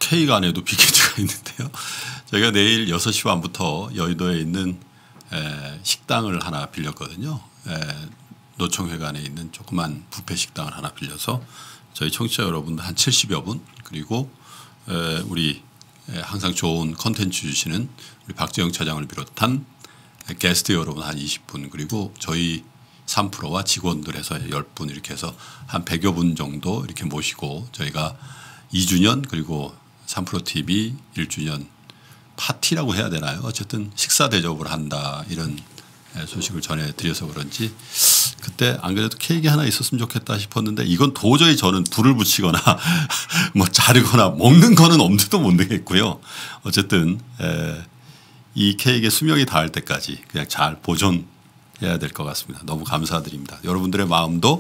K 안에도 빅히트가 있는데요. 저희가 내일 6시 반부터 여의도에 있는 식당을 하나 빌렸거든요. 노총회관에 있는 조그만 뷔페 식당을 하나 빌려서 저희 청취자 여러분들 한 70여 분 그리고 우리 항상 좋은 컨텐츠 주시는 우리 박재영 차장을 비롯한 게스트 여러분 한 20분 그리고 저희 3프로와 직원들 해서 10분 이렇게 해서 한 100여 분 정도 이렇게 모시고 저희가 2주년 그리고 3프로 TV 1주년 파티라고 해야 되나요? 어쨌든 식사 대접을 한다 이런 소식을 전해드려서 그런지 그때 안 그래도 케이크 하나 있었으면 좋겠다 싶었는데 이건 도저히 저는 불을 붙이거나 뭐 자르거나 먹는 거는 엄두도 못 내겠고요. 어쨌든 이 케이크의 수명이 닿을 때까지 그냥 잘 보존해야 될 것 같습니다. 너무 감사드립니다. 여러분들의 마음도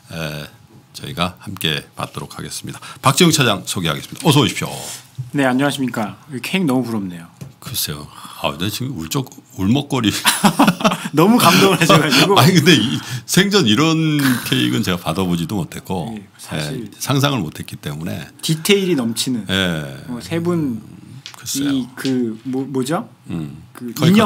저희가 함께 받도록 하겠습니다. 박재영 차장 소개하겠습니다. 어서 오십시오. 네, 안녕하십니까. 케이크 너무 부럽네요. 글쎄요. 네, 지금 울먹거리. 너무 감동을 하셔가지고. 아니 근데 생전 이런 케이크는 제가 받아보지도 못했고 사실 상상을 못했기 때문에 디테일이 넘치는. 세 분 이 뭐죠? 그 인형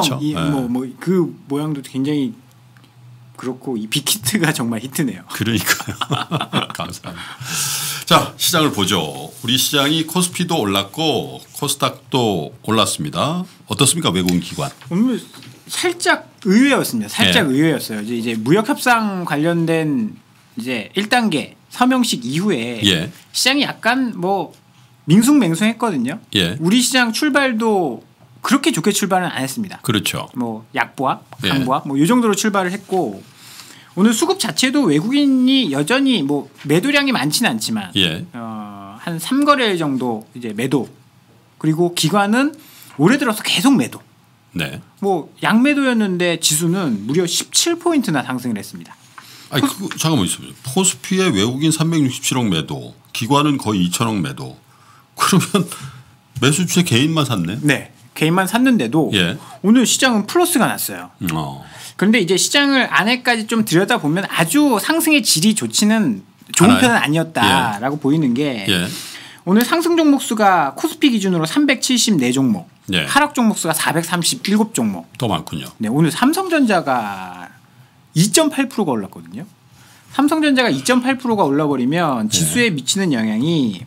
그 모양도 굉장히 그렇고 이 빅히트가 정말 히트네요. 그러니까요. 감사합니다. 자, 시장을 보죠. 우리 시장이 코스피도 올랐고 코스닥도 올랐습니다. 어떻습니까, 외국인 기관? 오늘 살짝 의외였습니다. 살짝 의외였어요. 이제 무역 협상 관련된 이제 1단계 서명식 이후에 시장이 약간 뭐 밍숭맹숭했거든요. 우리 시장 출발도 그렇게 좋게 출발은 안 했습니다. 그렇죠. 뭐 약보합, 강보합 뭐 이 정도로 출발을 했고 오늘 수급 자체도 외국인이 여전히 뭐 매도량이 많지는 않지만 한 3거래일 정도 이제 매도 그리고 기관은 올해 들어서 계속 매도. 뭐 양매도였는데 지수는 무려 17포인트나 상승을 했습니다. 아니 잠깐만 있어요. 코스피에 외국인 367억 매도, 기관은 거의 2천억 매도. 그러면 매수 주체 개인만 샀네? 네. 개인만 샀는데도 오늘 시장은 플러스가 났어요. 그런데 이제 시장을 안에까지 좀 들여다보면 아주 상승의 질이 좋은 편은 아니었다라고 보이는 게 오늘 상승 종목 수가 코스피 기준으로 374종목, 하락 종목 수가 437종목. 더 많군요. 네, 오늘 삼성전자가 2.8%가 올랐거든요. 삼성전자가 2.8%가 올라버리면 지수에 미치는 영향이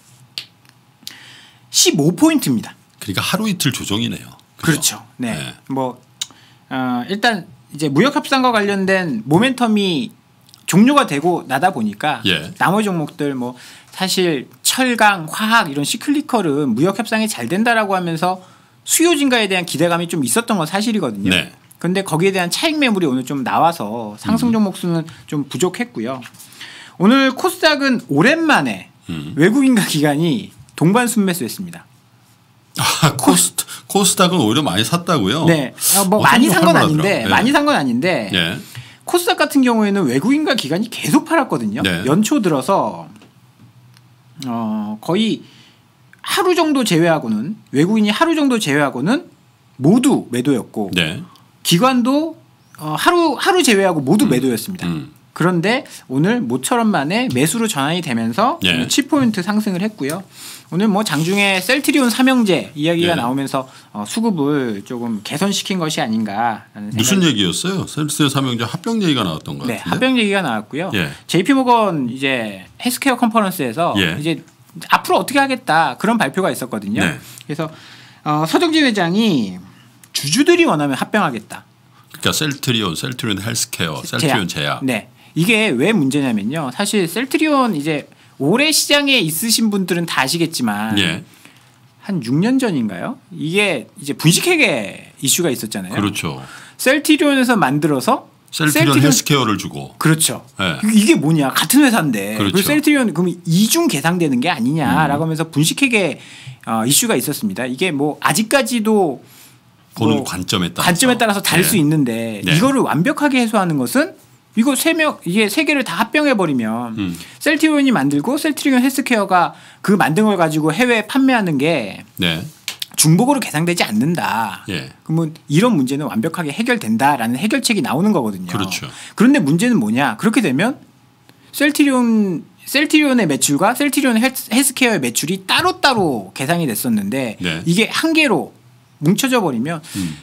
15포인트입니다. 그러니까 하루 이틀 조정이네요. 그렇죠. 네. 뭐 일단 이제 무역 협상과 관련된 모멘텀이 종료가 되고 나다 보니까 나머지 종목들 뭐 사실 철강, 화학 이런 시클리컬은 무역 협상이 잘 된다라고 하면서 수요 증가에 대한 기대감이 좀 있었던 건 사실이거든요. 그런데 거기에 대한 차익 매물이 오늘 좀 나와서 상승 종목 수는 좀 부족했고요. 오늘 코스닥은 오랜만에 외국인과 기관이 동반 순매수했습니다. 코스닥은 오히려 많이 샀다고요? 네, 뭐 많이 산 건 아닌데 많이 산 건 아닌데 코스닥 같은 경우에는 외국인과 기관이 계속 팔았거든요. 연초 들어서 거의 하루 정도 제외하고는 외국인이 하루 정도 제외하고는 모두 매도였고 기관도 하루 제외하고 모두 매도였습니다. 그런데 오늘 모처럼 만에 매수로 전환이 되면서 7포인트 상승을 했고요. 오늘 뭐 장중에 셀트리온 삼형제 이야기가 나오면서 수급을 조금 개선시킨 것이 아닌가 하는 생각이. 무슨 얘기였어요? 셀트리온 삼형제 합병 얘기가 나왔던 것 같은데. 합병 얘기가 나왔고요. JP모건 이제 헬스케어 컨퍼런스에서 이제 앞으로 어떻게 하겠다 그런 발표가 있었거든요. 그래서 서정진 회장이 주주들이 원하면 합병하겠다. 그러니까 셀트리온 헬스케어, 셀트리온 제약. 네. 이게 왜 문제냐면요. 사실 셀트리온 이제 올해 시장에 있으신 분들은 다 아시겠지만 한 6년 전인가요? 이게 이제 분식회계 이슈가 있었잖아요. 그렇죠. 셀트리온에서 만들어서 셀트리온 헬스케어를 주고. 그렇죠. 이게 뭐냐? 같은 회사인데. 그렇죠. 셀트리온 그럼 이중 계상되는 게 아니냐라고 하면서 분식회계 이슈가 있었습니다. 이게 뭐 아직까지도 보는 관점에 따라서 다를 수 있는데 이거를 완벽하게 해소하는 것은 이거 이게 세 개를 다 합병해 버리면 셀트리온이 만들고 셀트리온 헬스케어가 그 만든 걸 가지고 해외에 판매하는 게 중복으로 계상되지 않는다. 그러면 이런 문제는 완벽하게 해결된다라는 해결책이 나오는 거거든요. 그렇죠. 그런데 문제는 뭐냐? 그렇게 되면 셀트리온 셀트리온의 매출과 셀트리온 헬스케어의 매출이 따로따로 계산이 됐었는데 네. 이게 한 개로 뭉쳐져 버리면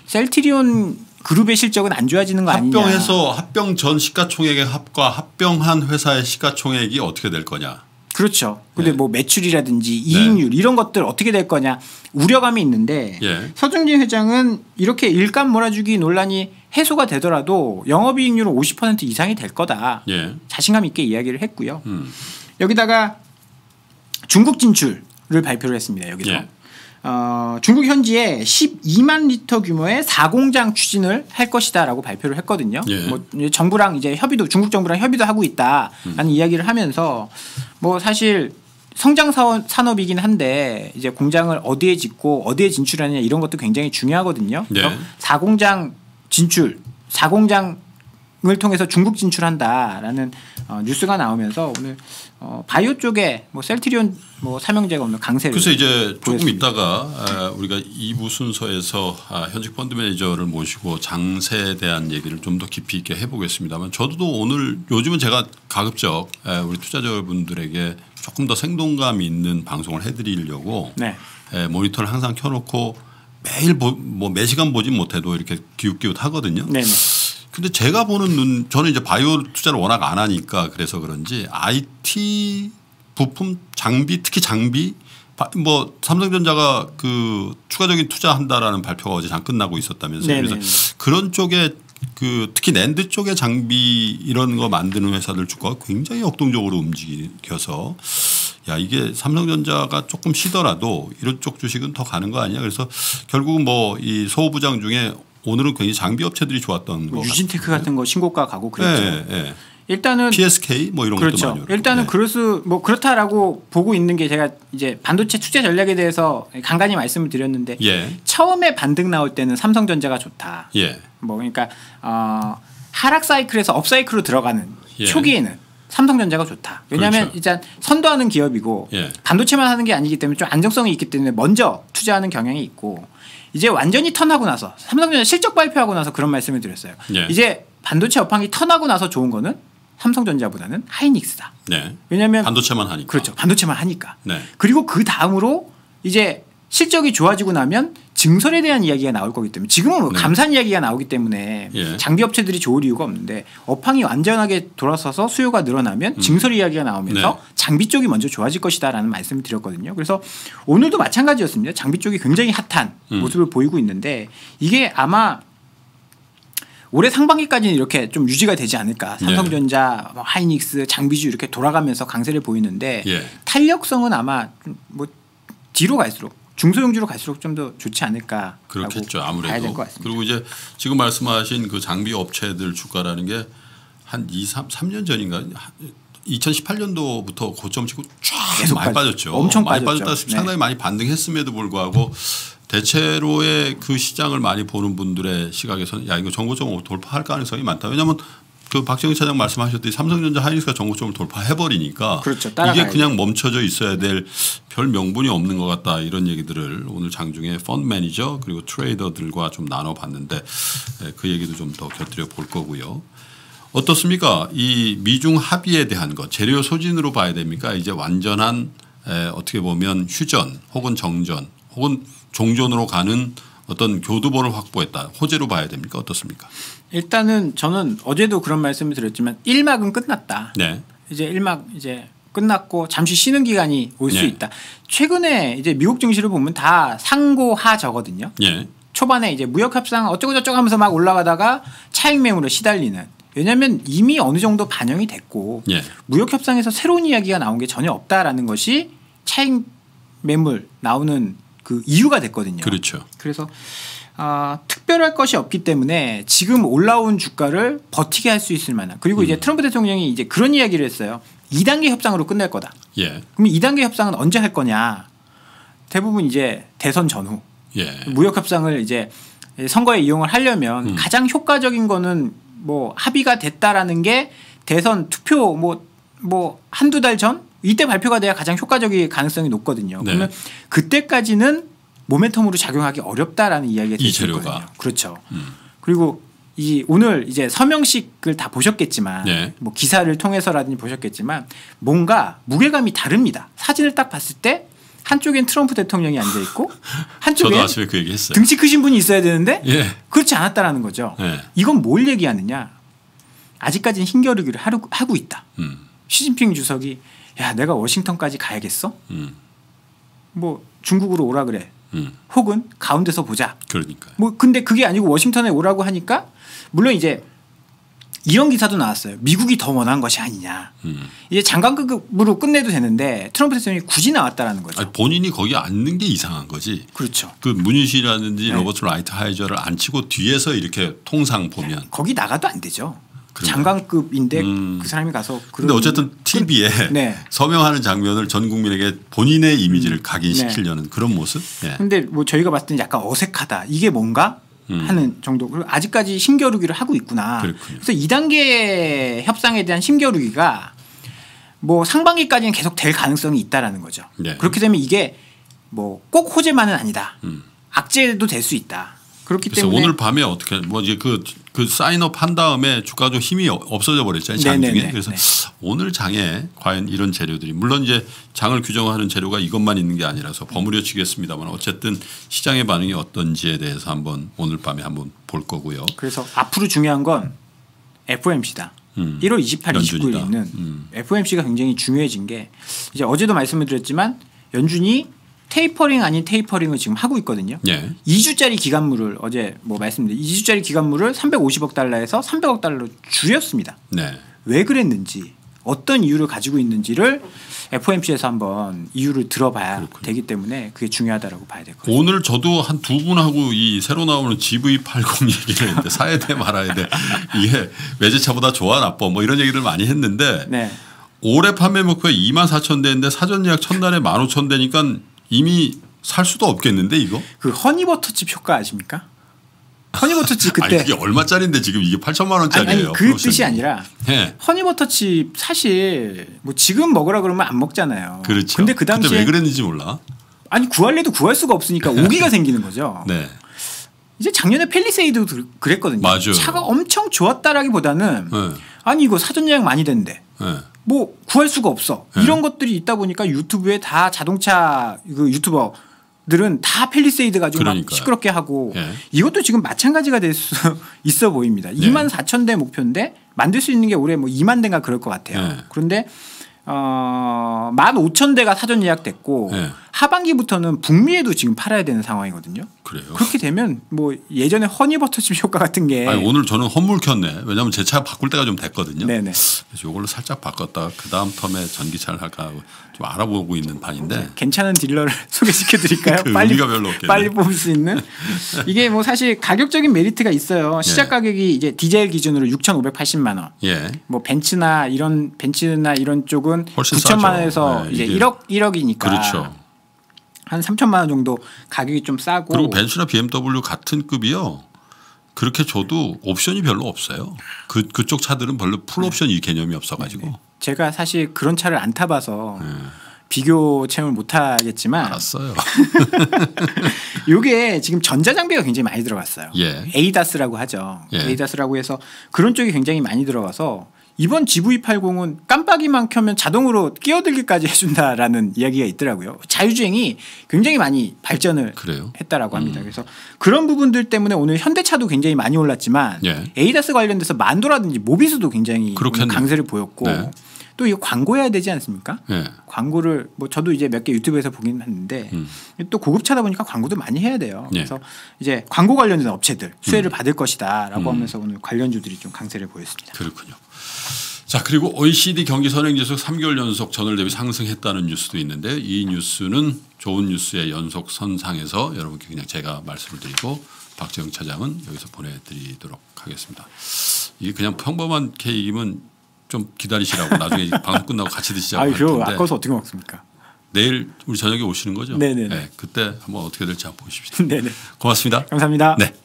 셀트리온 그룹의 실적은 안 좋아지는 거 아니냐. 합병해서 합병 전 시가총액의 합과 합병한 회사의 시가총액이 어떻게 될 거냐. 그렇죠. 근데 네. 뭐 매출이라든지 이익률 이런 것들 어떻게 될 거냐 우려감이 있는데 서중진 회장은 이렇게 일감 몰아주기 논란이 해소가 되더라도 영업이익률은 50% 이상이 될 거다. 자신감 있게 이야기를 했고요. 여기다가 중국 진출을 발표를 했습니다. 여기서. 중국 현지에 12만 리터 규모의 4공장 추진을 할 것이다라고 발표를 했거든요. 뭐 정부랑 이제 협의도 중국 정부랑 협의도 하고 있다라는 이야기를 하면서 뭐 사실 성장 산업이긴 한데 이제 공장을 어디에 짓고 어디에 진출하느냐 이런 것도 굉장히 중요하거든요. 4공장 진출, 4공장을 통해서 중국 진출한다라는 뉴스가 나오면서 오늘 바이오 쪽에 뭐 셀트리온 뭐 삼형제가 오늘 강세를. 그래서 이제 조금 있다가 우리가 2부 순서에서 현직 펀드 매니저를 모시고 장세에 대한 얘기를 좀 더 깊이 있게 해보겠습니다만 저도 오늘 요즘은 제가 가급적 우리 투자자분들에게 조금 더 생동감 있는 방송을 해드리려고 모니터를 항상 켜놓고 매일 뭐 매시간 보진 못해도 이렇게 기웃기웃 하거든요. 근데 제가 보는 저는 이제 바이오 투자를 워낙 안 하니까 그래서 그런지 IT 부품 장비 특히 장비 뭐 삼성전자가 그 추가적인 투자한다라는 발표가 어제 장 끝나고 있었다면서요. 그래서 그런 쪽에 그 특히 낸드 쪽의 장비 이런 거 만드는 회사들 주가가 굉장히 역동적으로 움직여서 야 이게 삼성전자가 조금 쉬더라도 이런 쪽 주식은 더 가는 거 아니야. 그래서 결국은 뭐 이 소부장 중에 오늘은 굉장히 장비 업체들이 좋았던 거. 유진테크 같은 거 신고가 가고 그랬죠. 일단은 PSK 뭐 이런 것도 많이 오르고. 일단은 뭐 그렇다라고 보고 있는 게 제가 이제 반도체 투자 전략에 대해서 간간히 말씀을 드렸는데 처음에 반등 나올 때는 삼성전자가 좋다. 뭐 그러니까 하락 사이클에서 업 사이클로 들어가는 초기에는 삼성전자가 좋다. 왜냐하면 일단 선도하는 기업이고 반도체만 하는 게 아니기 때문에 좀 안정성이 있기 때문에 먼저 투자하는 경향이 있고 이제 완전히 턴하고 나서 삼성전자 실적 발표하고 나서 그런 말씀을 드렸어요. 이제 반도체 업황이 턴하고 나서 좋은 거는 삼성전자보다는 하이닉스다. 왜냐하면 반도체만 하니까. 그렇죠. 반도체만 하니까. 그리고 그 다음으로 이제 실적이 좋아지고 나면 증설에 대한 이야기가 나올 거기 때문에 지금은 뭐 감산 이야기가 나오기 때문에 장비 업체들이 좋을 이유가 없는데 업황이 완전하게 돌아서서 수요가 늘어나면 증설 이야기가 나오면서 장비 쪽이 먼저 좋아질 것이다라는 말씀을 드렸거든요. 그래서 오늘도 마찬가지였습니다. 장비 쪽이 굉장히 핫한 모습을 보이고 있는데 이게 아마 올해 상반기까지는 이렇게 좀 유지가 되지 않을까. 삼성전자, 하이닉스, 장비주 이렇게 돌아가면서 강세를 보이는데 탄력성은 아마 뭐 뒤로 갈수록 중소형주로 갈수록 좀 더 좋지 않을까. 그렇겠죠. 아무래도. 그리고 이제 지금 말씀하신 그 장비 업체들 주가라는 게 한 3년 전인가 2018년도부터 고점 치고 쫙 많이 빠졌죠. 엄청 많이 빠졌죠. 빠졌다. 상당히 많이 반등했음에도 불구하고 대체로의 그 시장을 많이 보는 분들의 시각에서는 야 이거 정고점 돌파할 가능성이 많다. 왜냐하면 그 박정희 차장 말씀하셨듯이 삼성전자 하이닉스가 정고점을 돌파해버리니까 이게 그냥 멈춰져 있어야 될 별 명분이 없는 것 같다 이런 얘기들을 오늘 장중에 펀드 매니저 그리고 트레이더들과 좀 나눠봤는데 그 얘기도 좀 더 곁들여 볼 거고요. 어떻습니까? 이 미중 합의에 대한 것 재료 소진으로 봐야 됩니까? 이제 완전한 어떻게 보면 휴전 혹은 정전 혹은 종전으로 가는 어떤 교두보를 확보했다. 호재로 봐야 됩니까? 어떻습니까? 일단은 저는 어제도 그런 말씀을 드렸지만 1막은 끝났다. 이제 1막 이제 끝났고 잠시 쉬는 기간이 올 수 있다. 최근에 이제 미국 증시를 보면 다 상고하저거든요. 초반에 이제 무역 협상 어쩌고 저쩌고 하면서 막 올라가다가 차익 매물에 시달리는. 왜냐하면 이미 어느 정도 반영이 됐고 무역 협상에서 새로운 이야기가 나온 게 전혀 없다라는 것이 차익 매물 나오는 그 이유가 됐거든요. 그렇죠. 그래서 특별할 것이 없기 때문에 지금 올라온 주가를 버티게 할 수 있을 만한 그리고 이제 트럼프 대통령이 이제 그런 이야기를 했어요. 2단계 협상으로 끝낼 거다. 그럼 2단계 협상은 언제 할 거냐? 대부분 이제 대선 전후 무역 협상을 이제 선거에 이용을 하려면 가장 효과적인 거는 뭐 합의가 됐다라는 게 대선 투표 뭐 한두 달 전 이때 발표가 돼야 가장 효과적일 가능성이 높거든요. 그러면 그때까지는 모멘텀으로 작용하기 어렵다라는 이야기가 될 수 있거든요. 그렇죠. 그리고 오늘 이제 서명식을 다 보셨겠지만 네. 뭐 기사를 통해서라든지 보셨겠지만 뭔가 무게감이 다릅니다. 사진을 딱 봤을 때 한쪽엔 트럼프 대통령이 앉아 있고 한쪽엔 저도 아침에 그 얘기했어요. 등치 크신 분이 있어야 되는데 예. 그렇지 않았다라는 거죠. 예. 이건 뭘 얘기하느냐? 아직까지는 힘겨루기를 하고 있다. 시진핑 주석이 야 내가 워싱턴까지 가야겠어? 뭐 중국으로 오라 그래. 혹은 가운데서 보자. 그러니까. 뭐 근데 그게 아니고 워싱턴에 오라고 하니까 물론 이제 이런 기사도 나왔어요. 미국이 더 원한 것이 아니냐. 이제 장관급으로 끝내도 되는데 트럼프 대통령이 굳이 나왔다라는 거죠. 아니, 본인이 거기 앉는 게 이상한 거지. 그렇죠. 그 문희시라든지 네. 로버트 라이트 하이저를 앉히고 뒤에서 이렇게 통상 보면 거기 나가도 안 되죠. 그런가요? 장관급인데 그 사람이 가서 근데 어쨌든 TV에 네. 서명하는 장면을 전 국민에게 본인의 이미지를 각인시키려는 그런 모습. 예. 근데 뭐 저희가 봤을 때 약간 어색하다. 이게 뭔가 하는 정도. 그리고 아직까지 힘겨루기를 하고 있구나. 그렇군요. 그래서 2단계 협상에 대한 힘겨루기가 뭐 상반기까지는 계속 될 가능성이 있다라는 거죠. 네. 그렇게 되면 이게 뭐 꼭 호재만은 아니다. 악재도 될 수 있다. 그렇기 그래서 때문에 오늘 밤에 어떻게 뭐 이제 그 사인업 한 다음에 주가가 좀 힘이 없어져 버렸잖아요. 장 중에. 네네네. 그래서 네. 오늘 장에 과연 이런 재료들이 물론 이제 장을 규정하는 재료가 이것만 있는 게 아니라서 버무려 치겠습니다만 어쨌든 시장의 반응이 어떤지에 대해서 한번 오늘 밤에 한번 볼 거고요. 그래서 앞으로 중요한 건 FOMC다. 1월 28, 29일 있는 FOMC가 굉장히 중요해진 게 이제 어제도 말씀을 드렸지만 연준이 테이퍼링 아닌 테이퍼링을 지금 하고 있거든요. 예. 2주짜리 기간물을 어제 뭐 말씀드린 2주짜리 기간물을 350억 달러에서 300억 달러로 줄였습니다. 네. 왜 그랬는지 어떤 이유를 가지고 있는지를 FOMC에서 한번 이유를 들어봐야 그렇군요. 되기 때문에 그게 중요하다라고 봐야 될 것 같아요. 오늘 저도 한 두 분하고 이 새로 나오는 GV80 얘기를 했는데 사야 돼 말아야 돼 이게 외제차보다 좋아 나빠 뭐 이런 얘기를 많이 했는데 네. 올해 판매 목표가 24,000대인데 사전 예약 첫날에 15,000대니까 이미 살 수도 없겠는데 이거? 그 허니버터칩 효과 아십니까? 허니버터칩 그때 아니 그게 얼마짜리인데 지금 이게 8천만 원짜리예요. 아니 그 뜻이 아니라 네. 허니버터칩 사실 뭐 지금 먹으라 그러면 안 먹잖아요. 그렇죠. 근데 그 당시에 그때 왜 그랬는지 몰라. 아니 구할래도 구할 수가 없으니까 오기가 생기는 거죠. 네. 이제 작년에 펠리세이드도 그랬거든요. 맞아요. 차가 엄청 좋았다라기보다는 네. 아니 이거 사전 예약 많이 된대. 네. 뭐 구할 수가 없어. 이런 것들이 있다 보니까 유튜브에 다 자동차 그 유튜버들은 다 펠리세이드 가지고 막 그러니까요. 시끄럽게 하고 예. 이것도 지금 마찬가지가 될 수 있어 보입니다. 24,000대 목표인데 만들 수 있는 게 올해 뭐 2만 대인가 그럴 것 같아요. 예. 그런데 15,000대가 사전 예약됐고 예. 하반기부터는 북미에도 지금 팔아야 되는 상황이거든요. 그래요. 그렇게 되면 뭐 예전에 허니버터칩 효과 같은 게 아니, 오늘 저는 헛물 켰네. 왜냐하면 제 차 바꿀 때가 좀 됐거든요. 네네. 그래서 이걸로 살짝 바꿨다가 그 다음 텀에 전기차를 할까 하고 좀 알아보고 있는 판인데 괜찮은 딜러를 소개시켜 드릴까요? 그 빨리 의미가 별로 없겠네. 빨리 뽑을 수 있는 이게 뭐 사실 가격적인 메리트가 있어요. 시작 예. 가격이 이제 디젤 기준으로 6,580만 원. 예. 뭐 벤츠나 이런 쪽은 훨씬 9천만 싸죠. 원에서 네, 이제 이게. 1억이니까 그렇죠. 한 3천만 원 정도 가격이 좀 싸고 그리고 벤츠나 BMW 같은 급이요. 그렇게 줘도 옵션이 별로 없어요. 그쪽 차들은 별로 풀 옵션 이 개념이 없어가지고. 제가 사실 그런 차를 안 타봐서 비교 체험을 못 하겠지만 알았어요. 이게 지금 전자장비가 굉장히 많이 들어갔어요. 예. 에이다스라고 하죠. 예. 에이다스라고 해서 그런 쪽이 굉장히 많이 들어가서 이번 GV80은 깜빡이만 켜면 자동으로 끼어들기까지 해준다라는 이야기가 있더라고요. 자율주행이 굉장히 많이 발전을 그래요? 했다라고 합니다. 그래서 그런 부분들 때문에 오늘 현대차도 굉장히 많이 올랐지만 예. 에이다스 관련돼서 만도라든지 모비스도 굉장히 그렇겠네요. 강세를 보였고 네. 또 이거 광고해야 되지 않습니까? 예. 광고를 뭐 저도 이제 몇 개 유튜브에서 보긴 했는데 또 고급차다 보니까 광고도 많이 해야 돼요. 예. 그래서 이제 광고 관련된 업체들 수혜를 받을 것이다라고 하면서 오늘 관련주들이 좀 강세를 보였습니다. 그렇군요. 자 그리고 OECD 경기 선행지수 3개월 연속 전월 대비 상승했다는 뉴스도 있는데 이 뉴스는 좋은 뉴스의 연속 선상에서 여러분께 그냥 제가 말씀을 드리고 박재영 차장은 여기서 보내드리도록 하겠습니다. 이게 그냥 평범한 케이크면 좀 기다리시라고 나중에 방송 끝나고 같이 드시자고 할 아유, 텐데 아까워서 어떻게 먹습니까? 내일 우리 저녁에 오시는 거죠? 네네네. 네, 그때 한번 어떻게 될지 한번 보십시오. 네네. 고맙습니다. 감사합니다. 네.